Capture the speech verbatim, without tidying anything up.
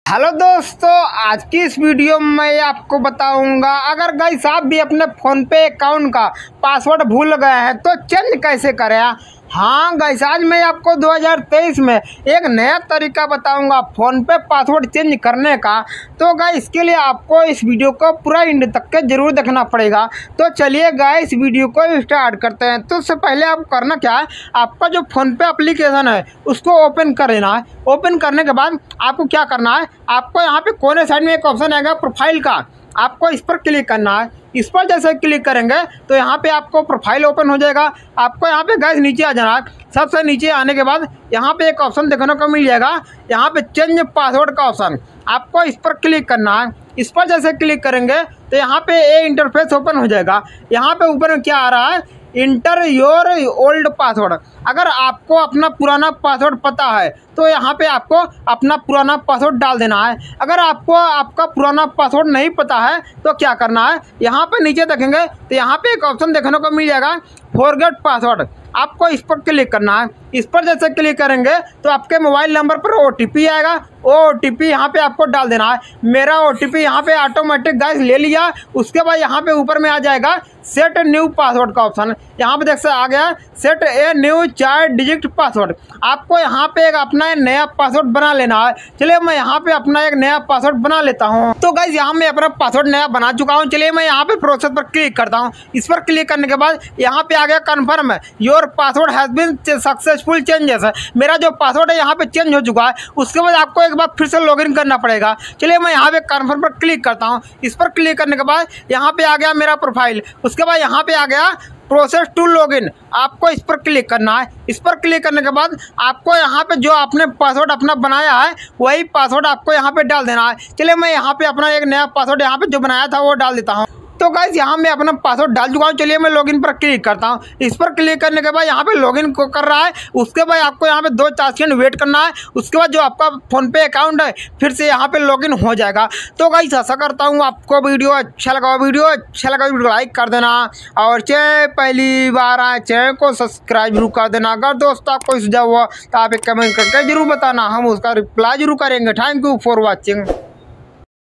Hello दोस्तों, आज की इस वीडियो में मैं आपको बताऊंगा अगर गाइस आप भी अपने फ़ोन पे अकाउंट का पासवर्ड भूल गए हैं तो चेंज कैसे करें। हाँ गाइस, आज मैं आपको दो हज़ार तेईस में एक नया तरीका बताऊंगा फ़ोन पे पासवर्ड चेंज करने का। तो गाइस इसके लिए आपको इस वीडियो को पूरा एंड तक के जरूर देखना पड़ेगा। तो चलिए गाइस वीडियो को स्टार्ट करते हैं। तो उससे पहले आप करना क्या है, आपका जो फ़ोन पे एप्लीकेशन है उसको ओपन कर लेना है। ओपन करने के बाद आपको क्या करना है, आपको यहाँ पे कोने साइड में एक ऑप्शन आएगा प्रोफाइल का, आपको इस पर क्लिक करना है। इस पर जैसे क्लिक करेंगे तो यहाँ पे आपको प्रोफाइल ओपन हो जाएगा। आपको यहाँ पे गाइस नीचे आ जाना है। सबसे नीचे आने के बाद यहाँ पे एक ऑप्शन देखने को मिल जाएगा, यहाँ पे चेंज पासवर्ड का ऑप्शन, आपको इस पर क्लिक करना है। इस पर जैसे क्लिक करेंगे तो यहाँ पे ए इंटरफेस ओपन हो जाएगा। यहाँ पे ऊपर में क्या आ रहा है, इंटर योर ओल्ड पासवर्ड। अगर आपको अपना पुराना पासवर्ड पता है तो यहाँ पे आपको अपना पुराना पासवर्ड डाल देना है। अगर आपको आपका पुराना पासवर्ड नहीं पता है तो क्या करना है, यहाँ पे नीचे देखेंगे तो यहाँ पे एक ऑप्शन देखने को मिल जाएगा फॉरगेट पासवर्ड, आपको इस पर क्लिक करना है। इस पर जैसे क्लिक करेंगे तो आपके मोबाइल नंबर पर ओ टी पी आएगा, वो ओ टी पी यहाँ पे आपको डाल देना है। मेरा ओ टी पी यहाँ पे ऑटोमेटिक गाइस ले लिया। उसके बाद यहाँ पे ऊपर में आ जाएगा सेट न्यू पासवर्ड का ऑप्शन, यहाँ पे देख से आ गया सेट ए न्यू चार डिजिट पासवर्ड। आपको यहाँ पे एक अपना नया पासवर्ड बना लेना है। चलिए मैं यहाँ पे अपना एक नया पासवर्ड बना लेता हूँ। तो गाइस यहाँ मैं अपना पासवर्ड नया बना चुका हूँ। चलिए मैं यहाँ पे प्रोसेस पर क्लिक करता हूँ। इस पर क्लिक करने के बाद यहाँ पे आ गया कन्फर्म है your password has been successful changes है। मेरा जो पासवर्ड है यहाँ पे चेंज हो चुका है। उसके बाद आपको एक बार फिर से लॉगिन करना पड़ेगा। चलिए मैं यहाँ पे कन्फर्म पर क्लिक करता हूँ। इस पर क्लिक करने के बाद यहाँ पे आ गया मेरा प्रोफाइल। उसके बाद यहाँ पे आ गया प्रोसेस टू लॉगिन, आपको इस पर क्लिक करना है। इस पर क्लिक करने के बाद आपको यहाँ पे जो आपने पासवर्ड अपना बनाया है वही पासवर्ड आपको यहाँ पे डाल देना है। चलिए मैं यहाँ पे अपना एक नया पासवर्ड यहाँ पे जो बनाया था वो डाल देता हूँ। तो गाइस यहाँ मैं अपना पासवर्ड डाल चुका हूँ। चलिए मैं लॉगिन पर क्लिक करता हूँ। इस पर क्लिक करने के बाद यहाँ पे लॉगिन को कर रहा है। उसके बाद आपको यहाँ पे दो चार सेकंड वेट करना है। उसके बाद जो आपका फ़ोन पे अकाउंट है फिर से यहाँ पे लॉगिन हो जाएगा। तो गाइस आशा करता हूँ आपको वीडियो अच्छा लगा। वीडियो अच्छा लगा वीडियो लाइक कर देना, और चाहे पहली बार आए चैनल को सब्सक्राइब जरूर कर देना। अगर दोस्तों आपको कोई सुझाव हुआ तो आप एक कमेंट करके जरूर बताना, हम उसका रिप्लाई जरूर करेंगे। Thank you for watching.